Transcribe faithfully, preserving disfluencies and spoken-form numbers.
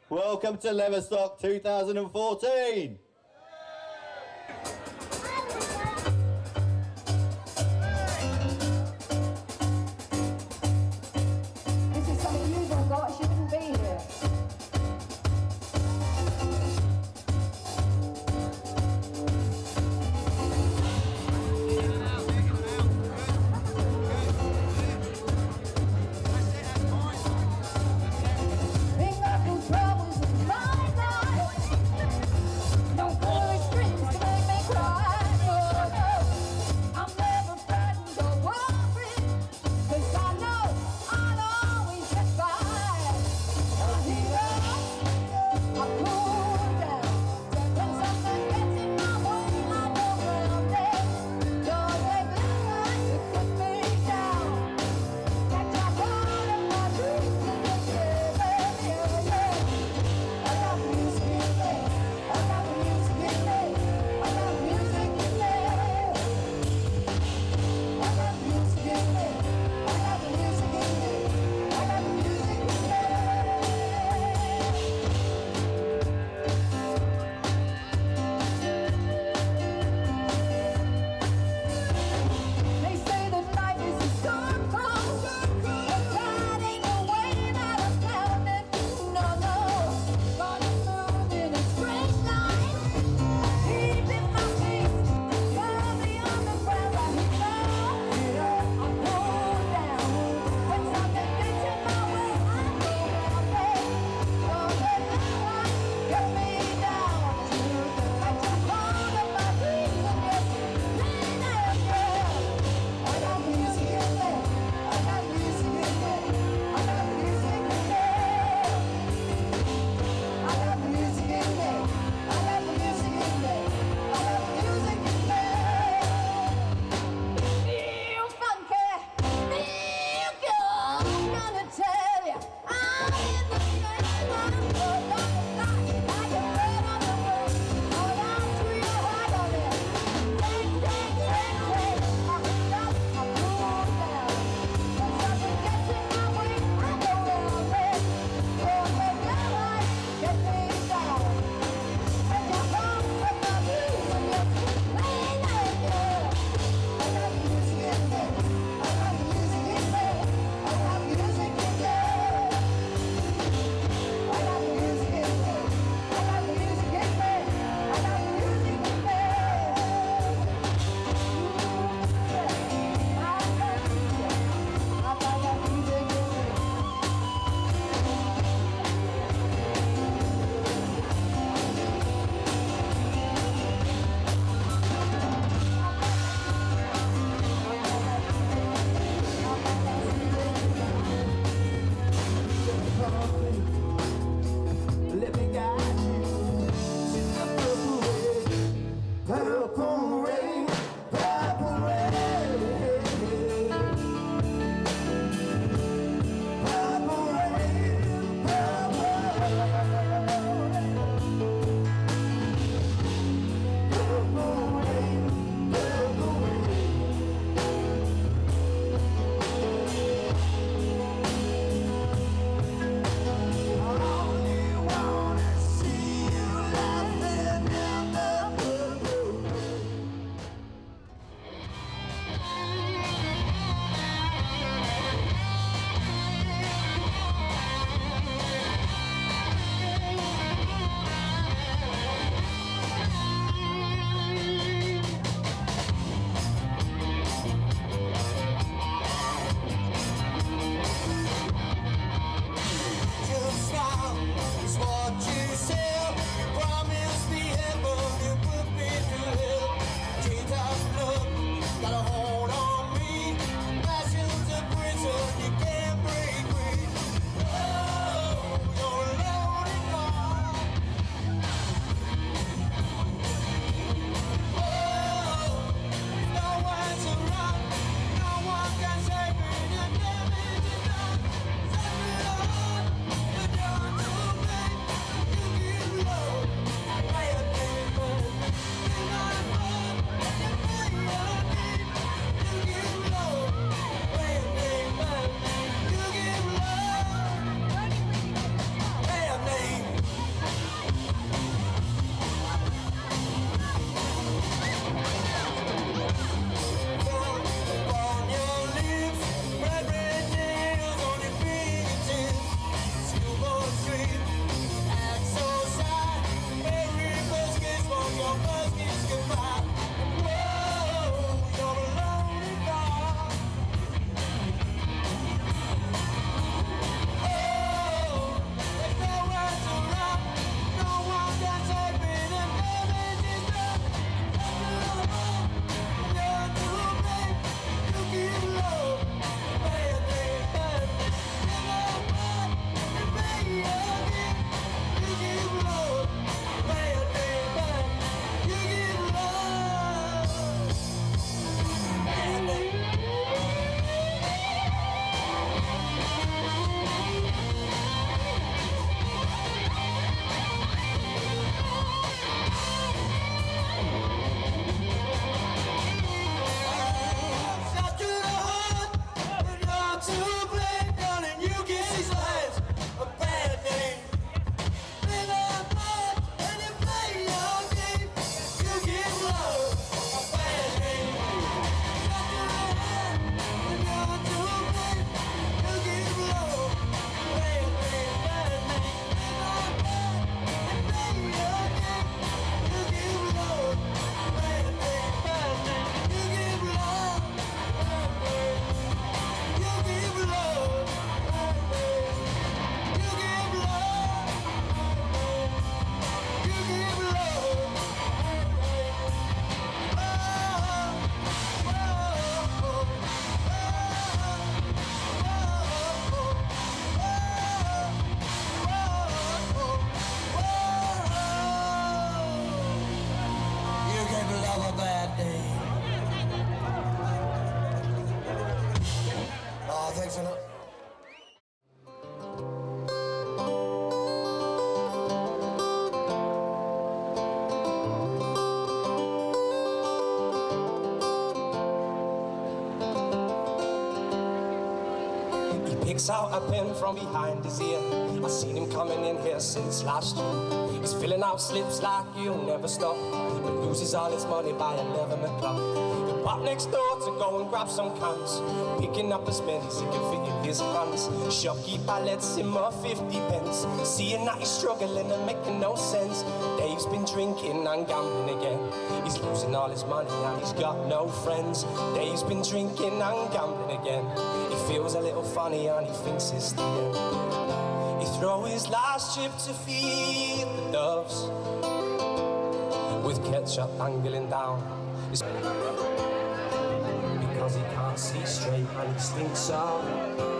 Welcome to Leverstock two thousand fourteen. This is something you've all got, she wouldn't be here. No Takes out a pen from behind his ear. I've seen him coming in here since last year. He's filling out slips like he'll never stop, but loses all his money by eleven o'clock. He popped next door to go and grab some cans, picking up as many as he can fit in his hands. Shopkeeper lets him off fifty pence, seeing that he's struggling and making no sense. Dave's been drinking and gambling again. He's losing all his money and he's got no friends. Dave's been drinking and gambling again. He feels a little funny and he thinks it's the end. He throw his last chip to feed the doves, with ketchup dangling down his, because he can't see straight and he stinks out.